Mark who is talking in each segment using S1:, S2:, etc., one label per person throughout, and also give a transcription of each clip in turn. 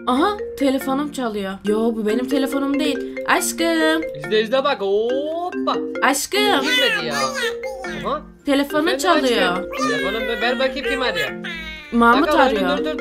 S1: Aha, telefonum çalıyor. Yo, bu benim telefonum değil. Aşkım.
S2: İzle bak. Hoppa.
S1: Aşkım.
S2: Girmedi ya. Aha.
S1: Telefonun çalıyor.
S2: Telefonu ver bakayım kim arıyor.
S1: Mahmut
S2: Sakar,
S1: arıyor.
S2: Dur.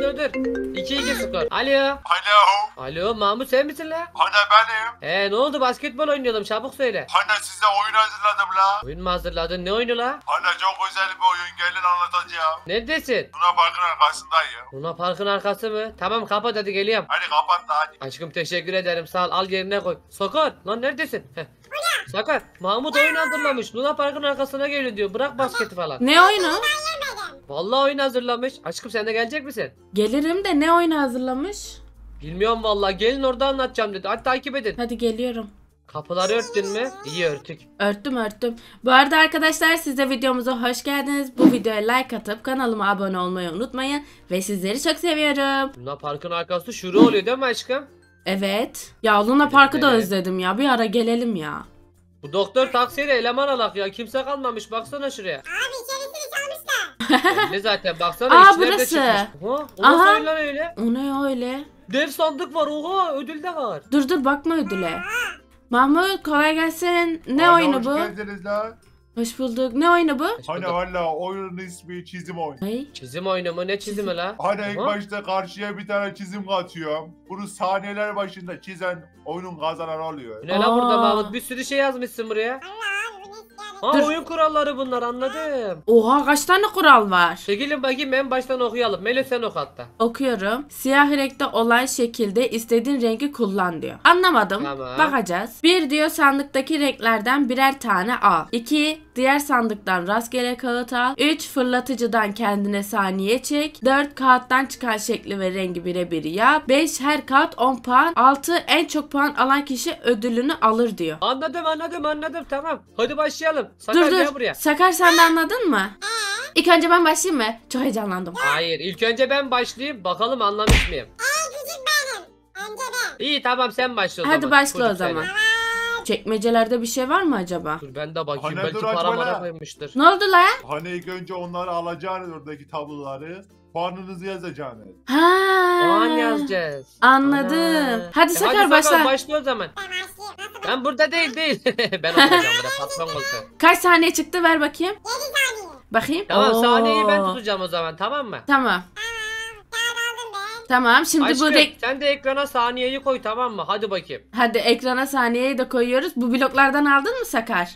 S2: 2-2 skor. Alo.
S3: Alo.
S2: Alo Mahmut sen misin la?
S3: Hani benim.
S2: Ne oldu basketbol oynayalım çabuk söyle.
S3: Hani size oyun hazırladım la.
S2: Oyun mu hazırladın ne oyunu la?
S3: Hani çok özel bir oyun, gelin anlatacağım.
S2: Neredesin?
S3: Luna Park'ın arkasındayım.
S2: Luna Park'ın arkası mı? Tamam kapat hadi geliyorum.
S3: Hadi kapat da hadi.
S2: Aşkım teşekkür ederim sağ ol al yerine koy. Sakar lan neredesin? Heh. Sakar Mahmut oyun hazırlamış. Luna Park'ın arkasına geliyor diyor. Bırak basketi falan.
S1: Ne oyunu?
S2: Vallahi oyun hazırlamış. Aşkım sen de gelecek misin?
S1: Gelirim de ne oyunu hazırlamış?
S2: Bilmiyorum vallahi gelin orada anlatacağım dedi. Hadi takip edin.
S1: Hadi geliyorum.
S2: Kapıları örttün mü? İyi örtük.
S1: Örttüm. Bu arada arkadaşlar siz de videomuza hoş geldiniz. Bu videoya like atıp kanalıma abone olmayı unutmayın. Ve sizleri çok seviyorum.
S2: Luna Park'ın arkası şuru oluyor değil mi aşkım?
S1: Evet. Ya Luna Park'ı da
S2: Evet.
S1: özledim ya. Bir ara gelelim ya.
S2: Bu doktor taksiyle eleman alak ya. Kimse kalmamış baksana şuraya.
S4: Abi içerisini çalmışlar.
S2: Ne zaten baksana
S1: Aa,
S2: işçiler de
S1: burası.
S2: çıkmış. Oha, o
S1: Aha.
S2: nasıl oyun lan öyle?
S1: O ne ya öyle?
S2: Dev sandık var oha ödül de var.
S1: Dur bakma ödüle. Mahmut kolay gelsin. Ne
S3: Hani
S1: oyunu
S3: hoş
S1: bu?
S3: geldiniz la.
S1: Hoş bulduk. Ne oyunu bu?
S3: Hani valla oyunun ismi çizim oyunu.
S1: Ay.
S2: Çizim oyunu mu? Ne çizimi la?
S3: Hani ilk
S2: Aha.
S3: başta karşıya bir tane çizim katıyorum. Bunu saniyeler başında çizen oyunun kazananı oluyor.
S2: Ne la burada
S1: Aa.
S2: Mahmut? Bir sürü şey yazmışsın buraya.
S4: Allah abi bu ne yani?
S2: Ha
S1: Dur.
S2: oyun kuralları bunlar anladım.
S1: Oha kaç tane kural var?
S2: Çekilin bakayım en baştan okuyalım. Melih sen oku hatta.
S1: Okuyorum. Siyah renkte olan şekilde istediğin rengi kullan diyor. Anlamadım.
S2: Tamam.
S1: Bakacağız. 1 diyor sandıktaki renklerden birer tane al. 2 diğer sandıktan rastgele kağıt al. 3 fırlatıcıdan kendine saniye çek. 4 kağıttan çıkan şekli ve rengi birebir yap. 5 her kağıt 10 puan. 6 en çok puan alan kişi ödülünü alır diyor.
S2: Anladım tamam. Hadi başlayalım. Sakar gel
S1: Dur.
S2: buraya.
S1: Sakar sen de anladın mı? İlk önce ben başlayayım mı? Çok heyecanlandım.
S2: Hayır ilk önce ben başlayayım bakalım anlamış mıyım?
S4: Küçük benim. Önce ben.
S2: İyi tamam sen başla o zaman.
S1: Hadi başla o
S2: Çocuk
S1: zaman.
S2: seni.
S1: Çekmecelerde bir şey var mı acaba?
S2: Dur ben de bakayım
S3: Hani
S2: belki
S3: dur,
S2: para
S3: açma
S2: mara
S3: la.
S2: koymuştur.
S1: Ne oldu la?
S3: Hani ilk önce onları alacaksınız, oradaki tabloları. Puanınızı yazacaksınız.
S1: Ha.
S2: Puan yazacağız.
S1: Anladım.
S2: Ana.
S1: Hadi Sakar başla.
S2: Başla o zaman.
S4: Ben başlayayım. Nasıl?
S2: Ben burada değil. Ben oturacağım burada patron olsun.
S1: Kaç saniye çıktı ver bakayım.
S4: 7 saniye.
S1: Bakayım.
S2: Tamam
S1: Oo.
S2: sahneyi ben tutacağım o zaman tamam mı?
S1: Tamam.
S4: Kağıt aldım ben.
S1: Tamam şimdi
S2: Aşkım
S1: bu renk...
S2: sen de ekrana saniyeyi koy tamam mı? Hadi bakayım.
S1: Hadi ekrana saniyeyi de koyuyoruz. Bu bloklardan aldın mı Sakar?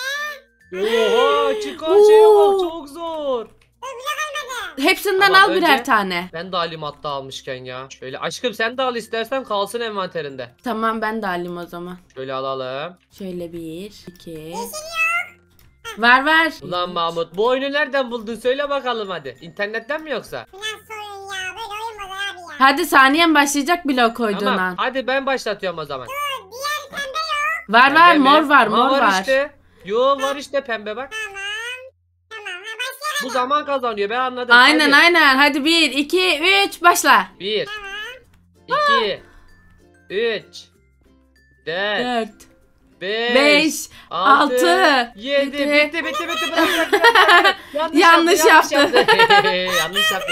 S4: Bu ne?
S2: Oha çıkan şeye bak çok zor.
S1: Hepsinden
S2: Tamam,
S1: al birer
S2: önce-
S1: tane.
S2: Ben de alayım hatta almışken ya. Şöyle aşkım sen de al istersen kalsın envanterinde.
S1: Tamam ben de alayım o zaman.
S2: Şöyle alalım.
S1: Şöyle 1, 2... Ver.
S2: Ulan Mahmut bu oyunu nereden buldun söyle bakalım hadi. İnternetten mi yoksa?
S4: Bu nasıl oyun ya? Böyle oyun mu abi ya?
S1: Hadi saniyen başlayacak blok koyduğun
S2: Tamam
S1: an.
S2: hadi ben başlatıyorum o zaman.
S4: Diğer pembe yok.
S1: Var
S2: Pembe mi?
S1: mor var
S2: Ha,
S1: mor var.
S2: işte. Yo var işte pembe bak.
S4: Tamam. Tamam. Ha başlayalım.
S2: Bu zaman kazanıyor ben anladım.
S1: Aynen
S2: Hadi.
S1: aynen. Hadi 1, 2, 3 başla.
S2: 1
S4: Tamam.
S2: 2 3 4
S1: 4,
S2: 5
S1: 5,
S2: 6
S1: 6,
S2: 7
S1: bitti.
S2: bitti bırak.
S1: Yanlış yaptı.
S2: Yanlış yaptı.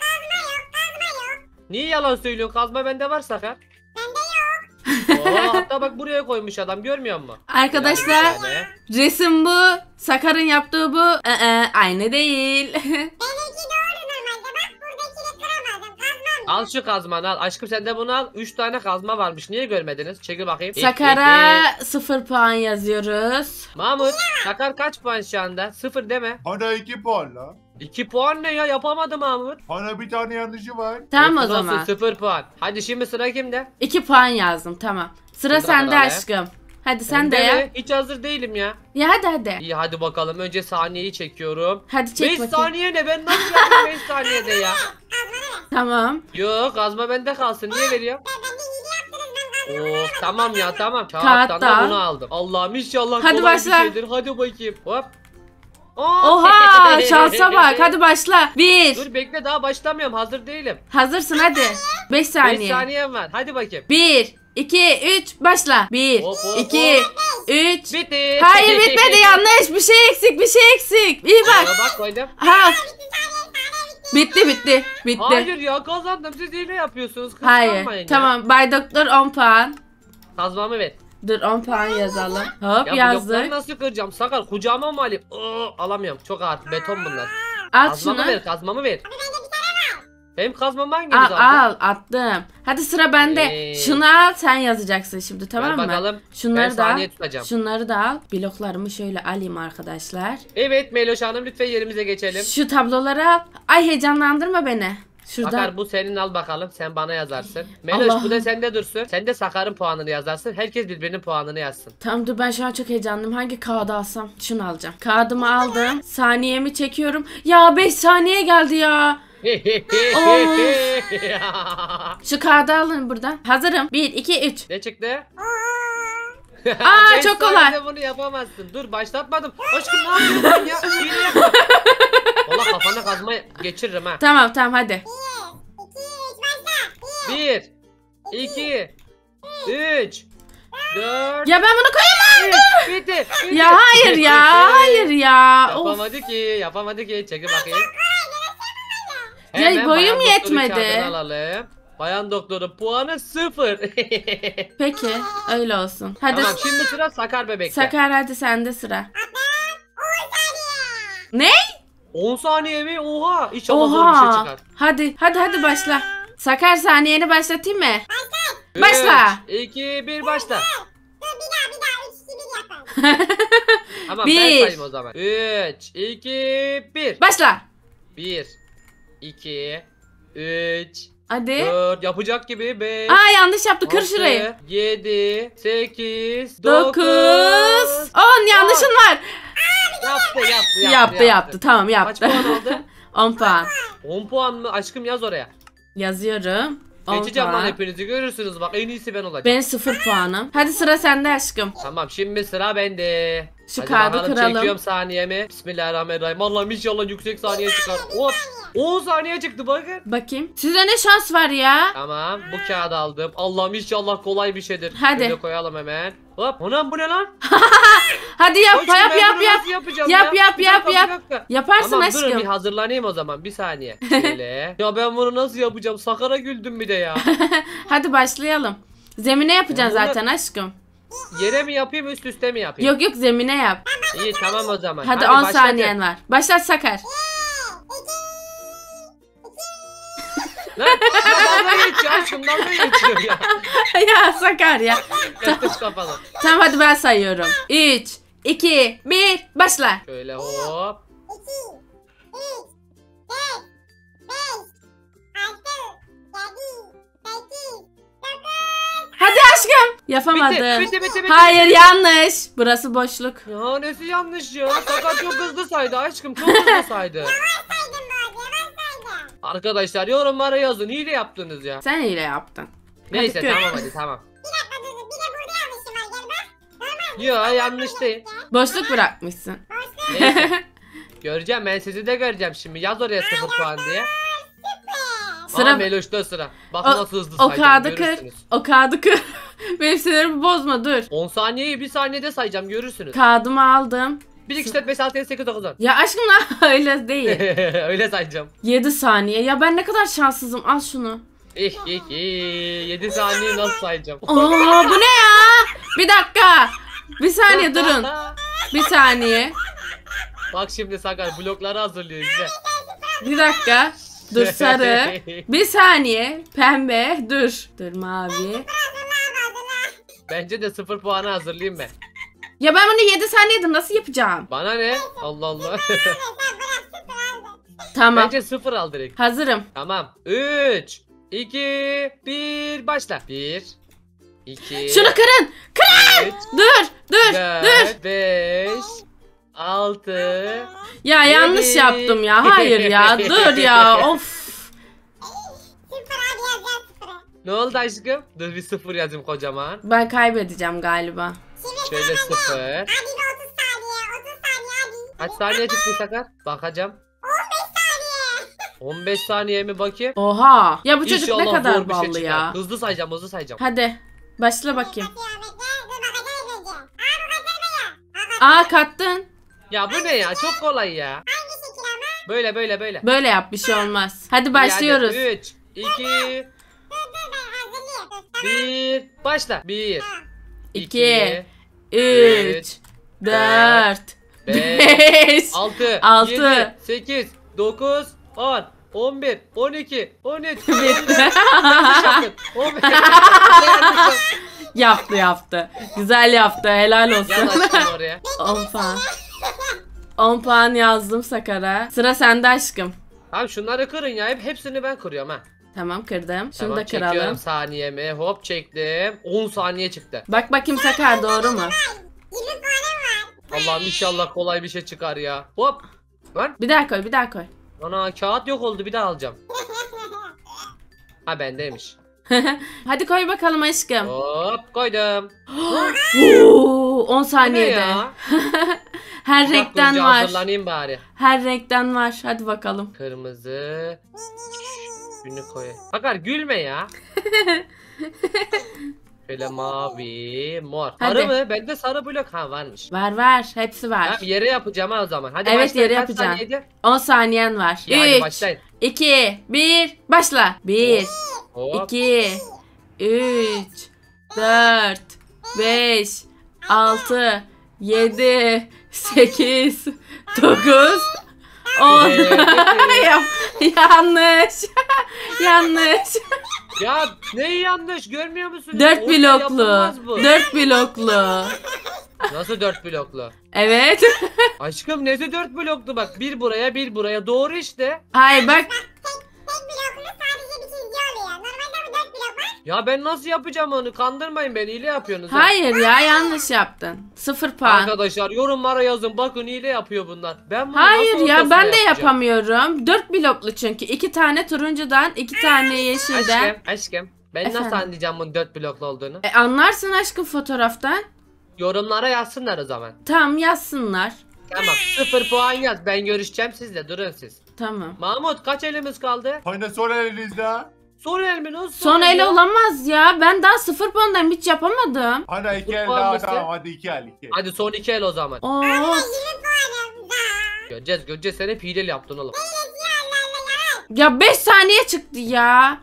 S2: Niye yalan söylüyorsun? Kazma bende var Sakar.
S4: Bende yok.
S2: Hatta bak buraya koymuş adam görmüyor musun?
S1: Arkadaşlar
S2: Bir tane.
S1: resim bu. Sakar'ın yaptığı bu. Aynı değil.
S4: Benimki doğru normalde. Bak buradakini kıramadım. Kazmam.
S2: Al şu kazmanı al. Aşkım sen de bunu al. 3 tane kazma varmış. Niye görmediniz? Çekil bakayım.
S1: Sakar'a 0 puan yazıyoruz.
S2: Mahmut, Sakar kaç puan şu anda? 0 deme.
S3: Hani 2 puan la.
S2: 2 puan ne ya? Yapamadı Mahmut.
S3: Hani bir tane yanlışı var.
S1: Tamam o
S2: Olsun,
S1: zaman.
S2: 0 puan. Hadi şimdi sıra kimde?
S1: 2 puan yazdım tamam. Sıra
S2: Şimdi
S1: sende
S2: bakalım.
S1: aşkım. Hadi sen de
S2: Bende
S1: yap.
S2: mi? Hiç hazır değilim ya.
S1: Ya hadi.
S2: İyi hadi bakalım. Önce saniyeyi çekiyorum.
S1: Hadi çek
S2: 5
S1: bakayım.
S2: saniye ne? Ben nasıl yapayım 5 saniyede ya?
S1: Tamam.
S2: Yok kazma bende kalsın. Niye veriyor?
S4: Bende hile yaptınız. Ben
S2: Oh tamam ya tamam.
S1: Kağıt
S2: Kağıttan
S1: da al.
S2: da bunu aldım. Allah'ım inşallah
S1: Hadi
S2: kolay
S1: başla.
S2: bir şeydir. Hadi bakayım. Hop.
S1: Oha şansa bak. Hadi başla. 1.
S2: Dur bekle daha başlamıyorum. Hazır değilim.
S1: Hazırsın hadi. 5
S2: 5
S1: saniye.
S2: saniyem var. Hadi bakayım.
S1: 1, 2, 3 başla. 1,
S2: Hop, hop,
S1: 2, 3.
S2: Bitti.
S1: Hayır bitmedi yanlış. Bir şey eksik. İyi bak.
S2: Bak koydum.
S1: Ha. Bitti bitti. Bitti.
S2: Hayır ya kazandım. Siz hile yapıyorsunuz.
S1: Hayır.
S2: Kıskanmayın ya.
S1: Tamam. Bay Doktor 10 puan.
S2: Kazmamı ver.
S1: Dur 10 puan yazalım. Hop
S2: Ya blokları
S1: yazdık.
S2: nasıl kıracağım? Sakar kucağıma mı alayım? Alamıyorum. Çok ağır. Beton bunlar.
S1: At
S2: Kazmamı
S1: şunu.
S2: ver. Kazmamı ver. Benim kazmam
S1: Al,
S2: hanginiz aldı?
S1: al attım. Hadi sıra bende. Şunu al sen yazacaksın şimdi tamam
S2: Ver
S1: mı?
S2: bakalım. Ben
S1: Şunları da
S2: saniye
S1: al.
S2: tutacağım.
S1: Şunları da al. Bloklarımı şöyle alayım arkadaşlar.
S2: Evet Meloş Hanım lütfen yerimize geçelim.
S1: Şu tabloları al. Ay heyecanlandırma beni. Şuradan.
S2: Sakar bu senin al bakalım. Sen bana yazarsın. Meloş
S1: Allah'ım.
S2: bu da sende dursun. Sen de Sakar'ın puanını yazarsın. Herkes birbirinin puanını yazsın.
S1: Tamam dur ben şu an çok heyecanlıyım. Hangi kağıdı alsam? Şunu alacağım. Kağıdımı aldım. Saniyemi çekiyorum. Ya 5 saniye geldi ya. Şu kağıdı alın buradan. Hazırım. 1, 2, 3.
S2: Ne çıktı?
S1: Aa,
S2: Beş
S1: çok kolay.
S2: saniyede bunu yapamazsın. Dur başlatmadım. Aşkım ne yapıyorsun ya? Hile yapma. Valla kafana kazma geçiririm ha.
S1: Tamam tamam hadi.
S2: 1 2 3 4
S1: Ya ben bunu koyamam.
S2: Bitti.
S1: Ya hayır ya. Hayır ya. Of.
S2: Yapamadı ki. Çekil bakayım.
S1: Ya
S2: Hemen
S1: boyum
S2: bayan doktorun
S1: yetmedi.
S2: kağıdını alalım. Bayan doktorun puanı 0.
S1: Peki öyle olsun. Hadi
S2: Tamam şimdi sıra Sakar bebekte.
S1: Sakar hadi sende sıra. Ne?
S2: 10 saniye mi? Oha. İnşallah zor bir şey
S1: Oha.
S2: çıkar.
S1: Hadi başla. Sakar saniyeni başlatayım mı? Başla.
S2: 3, 2, 1 başla.
S4: Bir daha 3 2 1 yapalım.
S2: Tamam
S1: Bir.
S2: ben sayayım o zaman. 3, 2, 1.
S1: Başla.
S2: 1, 2, 3,
S1: Hadi.
S2: 4. Yapacak gibi 5.
S1: Aa yanlış yaptı. Kır şurayı.
S2: 7, 8,
S1: 9
S2: 9.
S1: 10 yanlışın var.
S2: Yaptı.
S1: Tamam
S2: Kaç
S1: yaptı.
S2: puan aldı?
S1: 10 puan.
S2: 10 puan mı? Aşkım yaz oraya.
S1: Yazıyorum. 10
S2: Geçeceğim lan
S1: puan.
S2: hepinizi görürsünüz bak en iyisi ben olacağım.
S1: Benim 0 puanım. Hadi sıra sende aşkım.
S2: Tamam şimdi sıra bende.
S1: Şu
S2: Hadi
S1: kağıdı
S2: bakalım,
S1: kıralım.
S2: çekiyorum saniyemi. Bismillahirrahmanirrahim. Allah'ım inşallah yüksek saniye çıkar. Hop. 10 saniye çıktı bakın.
S1: Bakayım. Size ne şans var ya?
S2: Tamam bu kağıdı aldım. Allah'ım inşallah kolay bir şeydir.
S1: Hadi.
S2: Şöyle koyalım hemen. Hop. Anam bu ne lan?
S1: Hadi yap
S2: Aşkım,
S1: yap
S2: ben
S1: yap
S2: bunu
S1: yap.
S2: nasıl yapacağım
S1: Yap,
S2: ya?
S1: yap,
S2: Bir
S1: yap,
S2: dakika,
S1: yap.
S2: bir dakika.
S1: Yaparsın
S2: Tamam durun bir
S1: aşkım.
S2: hazırlanayım o zaman bir saniye. Şöyle. Ya ben bunu nasıl yapacağım? Sakara güldüm bir de ya.
S1: Hadi başlayalım. Zemine yapacaksın
S2: Bunu-
S1: zaten aşkım.
S2: Yere mi yapayım üst üste mi yapayım?
S1: Yok yok zemine yap.
S2: İyi tamam o zaman.
S1: Hadi 10
S2: başladı.
S1: saniyen var. Başlat Sakar.
S2: Lan dalga geçiyor aşkım dalga geçiyor ya.
S1: Ya Sakar ya.
S2: Yatış kafalı.
S1: Tamam hadi ben sayıyorum. 3, 2, 1 başla.
S2: Şöyle hop.
S4: 2 3 4 5 6 7 8 9
S1: Hadi aşkım. Yapamadım.
S2: Bitti.
S1: Hayır yanlış. Burası boşluk.
S2: Ya nesi yanlış ya? Sakar çok hızlı saydı aşkım çok hızlı saydı.
S4: saydım bu arada yavaş saydım.
S2: Arkadaşlar yorumlara yazın hile yaptınız ya.
S1: Sen hile yaptın.
S2: Neyse
S1: kır.
S2: tamam hadi tamam.
S4: Bir dakika dur bir de burada yanlışım var gel bak.
S2: Yo yanlış değil.
S1: Boşluk bırakmışsın.
S2: Neyse. Göreceğim ben sizi de göreceğim şimdi. Yaz oraya 0 puan diye. Sıra
S1: Sıra
S2: Meloş'ta sıra. Bakın nasıl hızlı
S1: o
S2: sayacağım
S1: kağıdı kır.
S2: görürsünüz.
S1: O kağıdı kır. Benim sinirimi bozma dur.
S2: 10 saniyeyi 1 saniyede sayacağım görürsünüz.
S1: Kağıdımı aldım.
S2: 1 2 3 4 5 6 7 8 9 10.
S1: Ya aşkım lan öyle değil.
S2: Öyle sayacağım.
S1: 7 saniye. Ya ben ne kadar şanssızım. Al şunu.
S2: 7 saniye nasıl sayacağım?
S1: Aa bu ne ya? Bir dakika. Bir saniye durun. Bir saniye.
S2: Bak şimdi Sakar blokları hazırlıyor izle.
S1: Bir dakika. Dur sarı. Bir saniye. Pembe. Dur mavi.
S2: Bence de 0 puanı hazırlayayım ben.
S1: Ya ben bunu 7 saniyede nasıl yapacağım?
S2: Bana ne? Allah Allah.
S1: Tamam.
S2: Bence 0 al direkt.
S1: Hazırım.
S2: Tamam. 3 2 1 başla. 1 2
S1: Şunu kırın.
S2: 3
S1: Dur.
S2: 4 5 6
S1: Ya yanlış
S2: Yedi.
S1: yaptım ya. Hayır ya. Dur ya. Of.
S4: Sıfır abi yazacağız sıfırı.
S2: Ne oldu aşkım? Dur bir 0 yazayım kocaman.
S1: Ben kaybedeceğim galiba.
S2: Şöyle 0.
S4: Hadi bir 30 saniye 30 saniye hadi.
S2: Kaç saniye çıktı Sakar? Bakacağım. 15 saniye mi bakayım?
S1: Oha. Ya bu çocuk ne
S2: İnşallah
S1: kadar
S2: zor bir şey
S1: ballı
S2: çıkar.
S1: ya.
S2: Hızlı sayacağım hızlı sayacağım.
S1: Hadi. Başla bakayım.
S4: Bakıyor bekle dur bakacağız önce. Aa bu kaçırma ya.
S1: Aa kattın.
S2: Ya bu ne ya çok kolay ya.
S4: Hangi şekil ama?
S2: Böyle böyle böyle.
S1: Böyle yap, bir şey olmaz. Hadi başlıyoruz.
S2: 3, 2,
S4: Hazırlıyor. Dur.
S2: 1. Başla. 1,
S1: 2, 3,
S2: 3,
S1: 4,
S2: 5,
S1: 5,
S2: 6,
S1: 6.
S2: 7, 8, 9, 10, 11, 12, 13, 14.
S1: Bitti.
S2: Yanlış yaptın. 15.
S1: Yaptı. Güzel yaptı. Helal
S2: Gel
S1: olsun.
S2: aşkım oraya.
S1: 10 puan. 10 puan yazdım Sakar'a. Sıra sende aşkım.
S2: Tamam şunları kırın ya. Hepsini ben kırıyorum ha.
S1: Tamam, kırdım. Şunu
S2: Tamam,
S1: da
S2: çekiyorum
S1: kıralım.
S2: saniyemi. Hop çektim. 10 saniye çıktı.
S1: Bak bakayım Sakar, doğru mu?
S4: 20 puanım var.
S2: Allah'ım inşallah kolay bir şey çıkar ya. Hop. Lan.
S1: Bir daha koy, bir daha koy.
S2: Ana kağıt yok oldu, bir daha alacağım. Ha bendeymiş.
S1: Hadi koy bakalım aşkım.
S2: Hop koydum.
S1: Oo, 10
S2: Bu ne
S1: saniyede.
S2: ya?
S1: Her
S2: Bir dakika
S1: renkten
S2: önce
S1: var.
S2: hazırlanayım bari.
S1: Her renkten var. Hadi bakalım.
S2: Kırmızı. Şunu koy. Bakar gülme ya. Şöyle mavi, mor.
S1: Hadi.
S2: Sarı mı? Bende sarı blok ha varmış.
S1: Var. Hepsi var.
S2: Tamam yere yapacağım ha o zaman. Hadi
S1: Evet,
S2: başlayın.
S1: yere
S2: Kaç
S1: yapacaksın.
S2: saniyeydi?
S1: 10 saniyen var.
S2: İyi, hadi
S1: 3,
S2: başlayın.
S1: 2, 1, başla. 1,
S2: Hop.
S1: 2, 3, 4, 5, 6, 7, 8, 9, 10. Yanlış. Yanlış.
S2: Ya neyi yanlış görmüyor musun?
S1: 4
S2: Orada
S1: bloklu.
S2: yapılmaz bu.
S1: 4 bloklu.
S2: Nasıl 4 bloklu?
S1: Evet.
S2: Aşkım nesi 4 bloklu bak. Bir buraya bir buraya. Doğru işte.
S1: Hayır bak.
S4: Tek bloklu sadece bir çizgi oluyor. Normalde bu 4 blok var.
S2: Ya ben nasıl yapacağım onu? Kandırmayın beni. Hile yapıyorsunuz. ha.
S1: Hayır ya, yanlış yaptın. 0 puan.
S2: Arkadaşlar yorumlara yazın. Bakın hile yapıyor bunlar. Ben bunu
S1: Hayır
S2: nasıl
S1: ya,
S2: ortasına
S1: ben de
S2: yapacağım?
S1: yapamıyorum. 4 bloklu çünkü. 2 tane turuncudan, 2 tane yeşilden.
S2: Aşkım. Ben
S1: Efendim?
S2: nasıl anlayacağım bunun 4 bloklu olduğunu?
S1: Anlarsın aşkım fotoğraftan.
S2: Yorumlara yazsınlar o zaman.
S1: Tamam, yazsınlar.
S2: Tamam 0 puan yaz. Ben görüşeceğim sizle. Durun siz.
S1: Tamam.
S2: Mahmut kaç elimiz kaldı?
S3: Hani son elinizde.
S2: Son el mi? Nasıl
S1: Son
S2: el
S1: el
S2: ya?
S1: olamaz ya. Ben daha 0 puandayım, hiç yapamadım.
S3: Hani 2 el
S2: Futbol
S3: daha
S2: mısın?
S3: tamam, hadi 2 el 2.
S2: Hadi son 2 el o zaman.
S1: Oo.
S4: 20 puanım var.
S2: Göreceğiz sen hep hileli yaptın oğlum.
S1: Ya 5 saniye çıktı ya.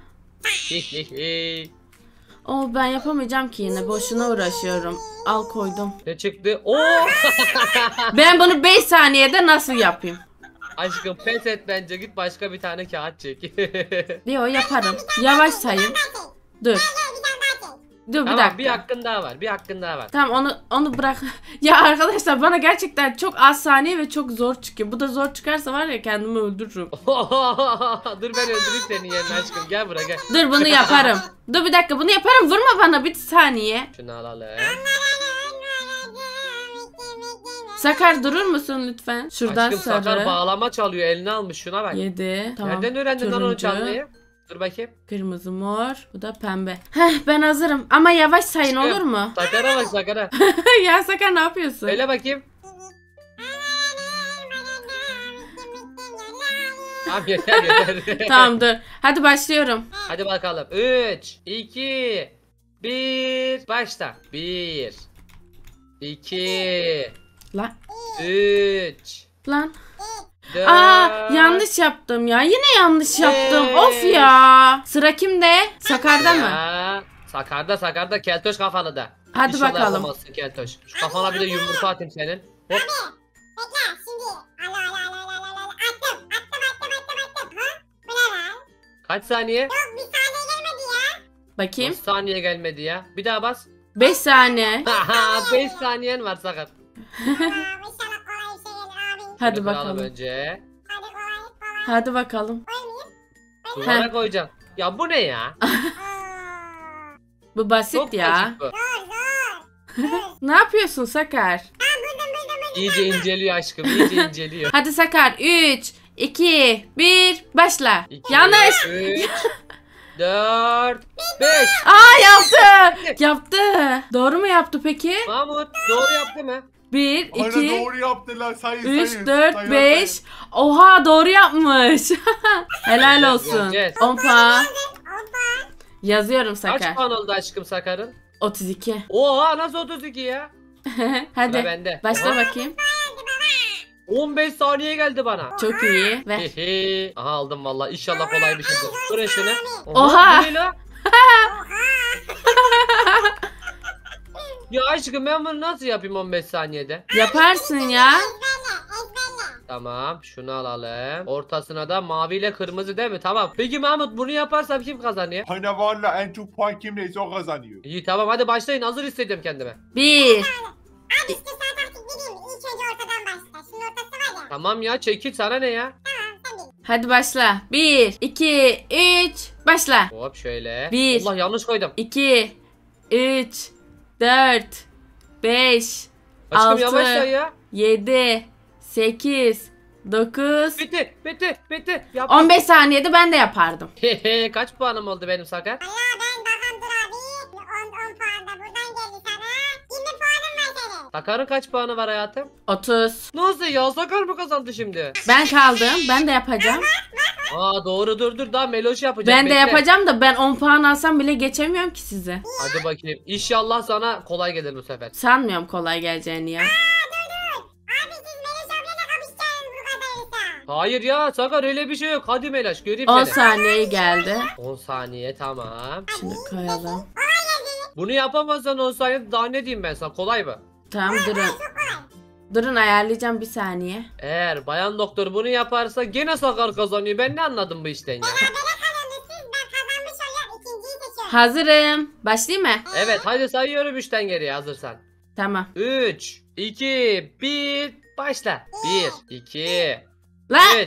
S1: Oo, ben yapamayacağım ki yine. Boşuna uğraşıyorum. Al koydum.
S2: Ne çıktı? Oo!
S1: Ben bunu 5 saniyede nasıl yapayım?
S2: Aşkım pes et bence git başka bir tane kağıt çek.
S1: Diyor, yaparım. Yavaş sayın. Dur. Dur bir
S2: Tamam
S1: dakika.
S2: bir hakkın daha var. Bir hakkın daha var.
S1: Tamam, onu bırak. Ya arkadaşlar, bana gerçekten çok az saniye ve çok zor çıkıyor. Bu da zor çıkarsa var ya, kendimi öldürürüm.
S2: Dur ben öldüreyim senin yerine aşkım. Gel buraya gel.
S1: Dur, bunu yaparım. Dur bir dakika, bunu yaparım. Vurma bana, bir saniye.
S2: Şunu alalım.
S1: Sakar, durur musun lütfen? Şuradan
S2: Aşkım Sakar
S1: sarı.
S2: bağlama çalıyor. Eline almış şuna bak.
S1: 7. Tamam.
S2: Nereden öğrendin lan onu
S1: Turuncu,
S2: çalmayı? Dur bakayım.
S1: kırmızı, mor. Bu da pembe. Heh, ben hazırım. Ama yavaş sayın,
S2: Aşkım.
S1: olur mu?
S2: Sakar'a bak Sakar'a.
S1: Ya Sakar, ne yapıyorsun?
S2: Öyle bakayım. Tamam yeter yeter.
S1: Tamam, dur. Hadi başlıyorum.
S2: Hadi bakalım. 3, 2, 1. Başla. 1, 2,
S1: Lan.
S2: 3,
S1: Lan.
S2: 4.
S1: Yanlış yaptım ya. Yine yanlış yaptım.
S2: Beş.
S1: Of ya. Sıra kimde? Sakar'da mı?
S2: Sakar'da keltoş kafalı da.
S1: Hadi
S2: İnşallah
S1: bakalım.
S2: yapamazsın keltoş. Şu kafana bir de yumurta atayım senin. Hop.
S4: Bekle şimdi. Attım. Ha? Bu ne lan?
S2: Kaç saniye?
S4: Yok bir saniye gelmedi ya.
S1: Bakayım.
S2: Nasıl saniye gelmedi ya? Bir daha bas.
S1: 5 saniye.
S2: 5 saniyen var Sakar.
S4: Tamam inşallah kolay bir şey gelir abi.
S1: Hadi
S2: Şunu kıralım
S1: bakalım.
S2: önce.
S4: Hadi kolay.
S1: Hadi bakalım.
S2: Duvara koyacağım. Ya bu ne ya?
S1: Bu basit
S2: Çok
S1: ya.
S2: açık bu.
S1: Ne yapıyorsun Sakar?
S2: İyice inceliyor aşkım. İyice inceliyor.
S1: Hadi Sakar. 3, 2, 1. Başla.
S2: 2,
S1: Yanlış.
S2: 3, 4, 5.
S1: Yaptı. Yaptı. Doğru mu yaptı peki?
S2: Mahmut doğru yaptı mı?
S1: 1,
S3: Hani
S1: 2,
S3: doğru yaptılar, sayın
S1: 3,
S3: sayın.
S1: 4,
S3: Sayın,
S1: 5.
S3: sayın.
S1: Oha, doğru yapmış. Helal
S2: Göreceğiz,
S1: olsun.
S2: göreceğiz.
S1: 10 puan. Yazıyorum
S2: Kaç
S1: Sakar.
S2: puan oldu aşkım Sakar'ın?
S1: 32.
S2: Oha nasıl 32 ya? Sıra
S1: Hadi.
S2: bende.
S1: Başla bakayım.
S2: 15 saniye geldi bana.
S1: Çok iyi. Ver.
S2: Hehe. Aha aldım valla. İnşallah kolay bir şeydir. Kırın şunu.
S1: Oha.
S2: Bu ne la? Ya aşkım ben bunu nasıl yapayım 15 saniyede?
S1: Yaparsın ya.
S4: Ezberle.
S2: Tamam şunu alalım. Ortasına da mavi ile kırmızı değil mi? Tamam. Peki Mahmut bunu yaparsam kim kazanıyor?
S3: Hani valla en çok puan kim neyse o kazanıyor.
S2: İyi tamam hadi başlayın. Hazır hissediyorum kendimi.
S1: 1.
S4: Abi işte sana taktik vereyim. İlk önce ortadan başla. Şunun ortası var ya.
S2: Tamam ya çekil sana ne ya?
S4: Tamam sen bil.
S1: Hadi başla. 1, 2, 3. Başla.
S2: Hop şöyle.
S1: Bir.
S2: Allah yanlış koydum.
S1: 2, 3, 4, 5,
S2: Aşkım yavaş
S1: 6,
S2: say ya.
S1: 7, 8, 9,
S2: Bitti. Yapma.
S1: 15 saniyede ben de yapardım.
S2: Hehe kaç puanım oldu benim Sakar?
S4: Valla ben bakamdır abi. 10 puan da buradan geldi sana. 20 puanım var senin.
S2: Sakar'ın kaç puanı var hayatım?
S1: 30.
S2: Nasıl ya Sakar mı kazandı şimdi?
S1: Ben kaldım. Ben de yapacağım.
S2: Aa doğru dur daha Meloş yapacak.
S1: Ben de
S2: bekle.
S1: yapacağım da ben 10 puan alsam bile geçemiyorum ki sizi.
S2: Hadi bakayım. İnşallah sana kolay gelir bu sefer.
S1: Sanmıyorum kolay geleceğini ya.
S4: Abi siz Meleş ablayla kapışacaksınız bu kadarıysa.
S2: Hayır ya Sakar öyle bir şey yok. Hadi Meloş göreyim
S1: 10
S2: seni.
S1: saniye geldi.
S2: 10 saniye tamam.
S1: Şimdi koyalım.
S2: Bunu yapamazsan 10 saniye daha ne diyeyim ben sana kolay mı?
S1: Tamam durun. Durun ayarlayacağım bir saniye.
S2: Eğer bayan doktor bunu yaparsa gene Sakar kazanıyor. Ben ne anladım bu işten ya?
S4: Berabere kalıyorsunuz. Ben kazanmış oluyorum. İkinciyi seçiyorum.
S1: Hazırım. Başlayayım mı?
S2: Evet hadi sayıyorum 3'ten geriye hazırsan.
S1: Tamam.
S2: 3, 2, 1 başla. 1, 2,
S1: La!
S2: 3,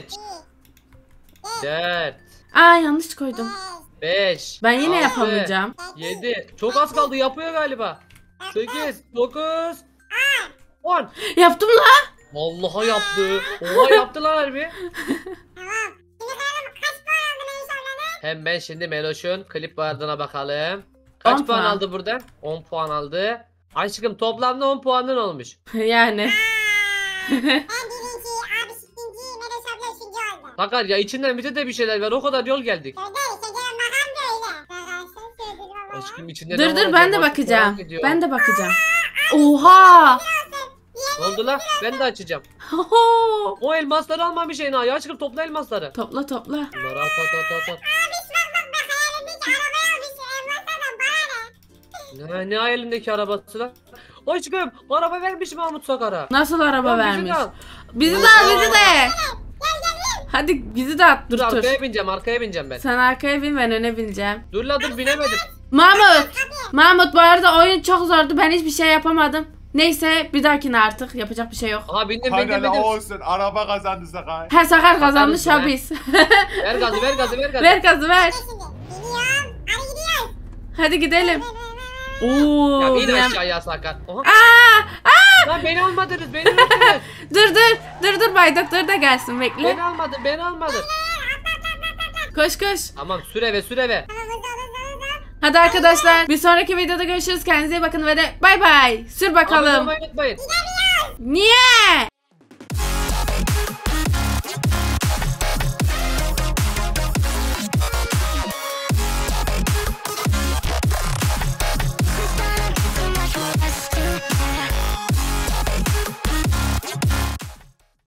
S2: 4,
S1: Aa yanlış koydum.
S2: 5.
S1: Ben yine yapamayacağım.
S2: 7. Çok az kaldı yapıyor galiba. 8, 9, 10.
S1: Yaptım la.
S2: Vallahi yaptı. Oha yaptı lan harbi.
S4: Tamam. Şimdi sayalım. Kaç puan aldı Meleş ablanın?
S2: Hemen şimdi Meloş'un klip bardına bakalım. Kaç
S1: 10
S2: puan
S1: puan.
S2: aldı buradan? 10 puan aldı. Aşkım toplamda 10 puanın olmuş.
S1: Yani.
S4: Ben birinci. Abi ikinci. Meleş abla üçüncü oldu.
S2: Sakar ya içinden bize de bir şeyler ver. O kadar yol geldik.
S4: Şöyle şekerim bakan böyle. Arkadaşlar söyledim ama.
S2: Aşkım içinde ne
S1: Dur
S2: var
S1: dur ben de
S2: acaba?
S1: bakacağım.
S2: Merak ediyorum.
S1: Ben de bakacağım. Oha.
S2: Ne oldu lan? Ben de açacağım.
S1: Hoho.
S2: O elmasları almamış enayi. Aşkım topla elmasları.
S1: Topla topla.
S2: Bunları at at at at.
S4: Bak hayalimdeki arabayı almış. Elmaslardan bana ne?
S2: Ne hayalindeki arabası lan? Aşkım araba vermiş Mahmut Sakar'a.
S1: Nasıl araba
S2: Lan bizi
S1: vermiş?
S2: de al.
S1: Bizi de al bizi de. Hadi bizi de at
S2: Dur
S1: dur dur.
S2: arkaya bineceğim ben.
S1: Sen arkaya bin ben öne bineceğim.
S2: Dur la dur binemedim.
S1: Mahmut. Mahmut bu arada oyun çok zordu. Ben hiçbir şey yapamadım. Neyse bir dahakine artık yapacak bir şey yok.
S2: Aha bindim
S3: Hadi
S2: bindim
S3: la
S2: bindim.
S3: olsun araba kazandı Sakar.
S1: Her Sakar kazandı
S2: Sakarız
S1: şabis.
S2: Ver gazı ver gazı ver gazı.
S1: Ver gazı ver.
S4: Şimdi gidiyorum. Hadi gidiyoruz.
S1: Hadi gidelim. Oo.
S2: Ya in
S1: ben-
S2: aşağıya Sakar. Oha.
S1: Aa!
S2: Lan beni almadınız beni almadınız.
S1: Dur Bay Doktor da gelsin bekle.
S2: beni almadın beni almadın.
S1: Koş koş.
S2: Tamam süre ve süre ve.
S1: Hadi arkadaşlar bir sonraki videoda görüşürüz. Kendinize iyi bakın ve de bay bay. Sür
S2: Abone
S1: bakalım.
S2: olmayı unutmayın.
S1: Niye?